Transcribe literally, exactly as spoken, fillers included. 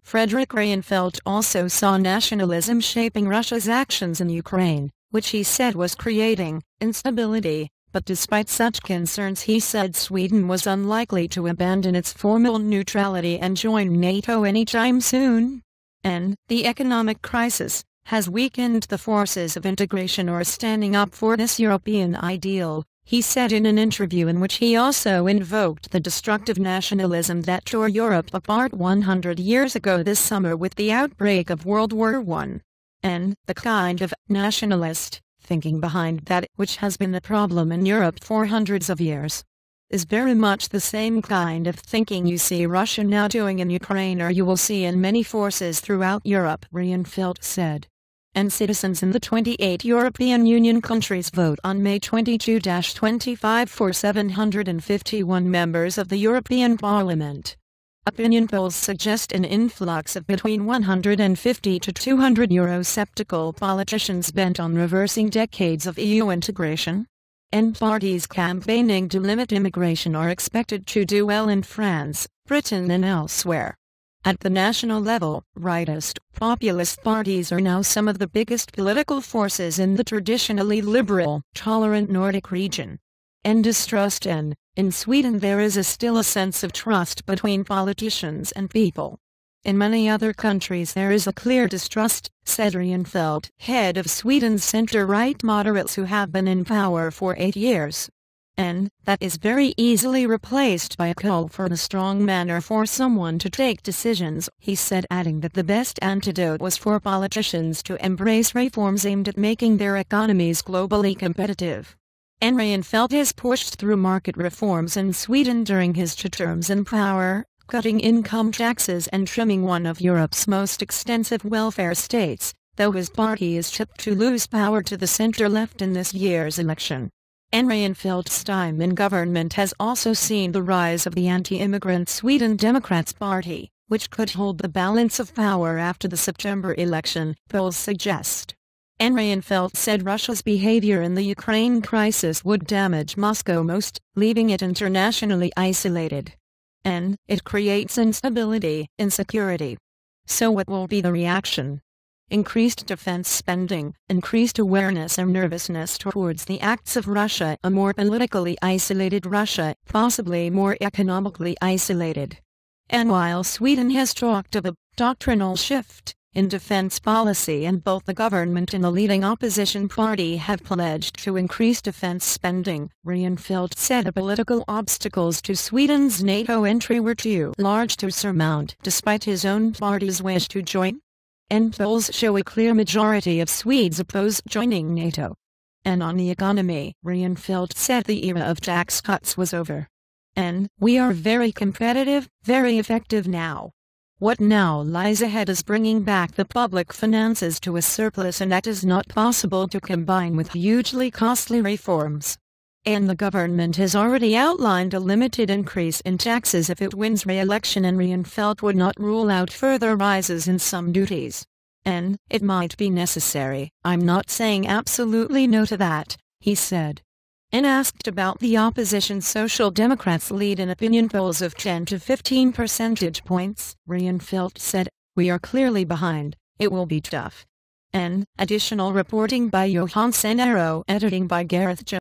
Fredrik Reinfeldt also saw nationalism shaping Russia's actions in Ukraine, which he said was creating instability, but despite such concerns he said Sweden was unlikely to abandon its formal neutrality and join NATO anytime soon. And the economic crisis has weakened the forces of integration or standing up for this European ideal, he said in an interview in which he also invoked the destructive nationalism that tore Europe apart one hundred years ago this summer with the outbreak of World War One. And the kind of nationalist thinking behind that, which has been the problem in Europe for hundreds of years, is very much the same kind of thinking you see Russia now doing in Ukraine or you will see in many forces throughout Europe, Reinfeldt said. And citizens in the twenty-eight European Union countries vote on May twenty-second to twenty-fifth for seven hundred fifty-one members of the European Parliament. Opinion polls suggest an influx of between one hundred fifty to two hundred Eurosceptical politicians bent on reversing decades of E U integration. And parties campaigning to limit immigration are expected to do well in France, Britain and elsewhere. At the national level, rightist, populist parties are now some of the biggest political forces in the traditionally liberal, tolerant Nordic region. And distrust and, in Sweden there is a still a sense of trust between politicians and people. In many other countries there is a clear distrust, said Reinfeldt, head of Sweden's center-right moderates who have been in power for eight years. And that is very easily replaced by a call for a strong man or for someone to take decisions, he said, adding that the best antidote was for politicians to embrace reforms aimed at making their economies globally competitive. And Reinfeldt has pushed through market reforms in Sweden during his two terms in power, cutting income taxes and trimming one of Europe's most extensive welfare states, though his party is tipped to lose power to the center-left in this year's election. And Reinfeldt's time in government has also seen the rise of the anti-immigrant Sweden Democrats Party, which could hold the balance of power after the September election, polls suggest. And Reinfeldt said Russia's behavior in the Ukraine crisis would damage Moscow most, leaving it internationally isolated. And it creates instability, insecurity. So what will be the reaction? Increased defense spending, increased awareness and nervousness towards the acts of Russia, a more politically isolated Russia, possibly more economically isolated. And while Sweden has talked of a doctrinal shift in defense policy and both the government and the leading opposition party have pledged to increase defense spending, Reinfeldt said the political obstacles to Sweden's NATO entry were too large to surmount despite his own party's wish to join. And polls show a clear majority of Swedes oppose joining NATO. And on the economy, Reinfeldt said the era of tax cuts was over. And we are very competitive, very effective now. What now lies ahead is bringing back the public finances to a surplus, and that is not possible to combine with hugely costly reforms. And the government has already outlined a limited increase in taxes if it wins re-election, and Reinfeldt would not rule out further rises in some duties. And it might be necessary. I'm not saying absolutely no to that, he said. And asked about the opposition Social Democrats' lead in opinion polls of ten to fifteen percentage points, Reinfeldt said, "We are clearly behind. It will be tough." And additional reporting by Johan Senero, editing by Gareth Jones.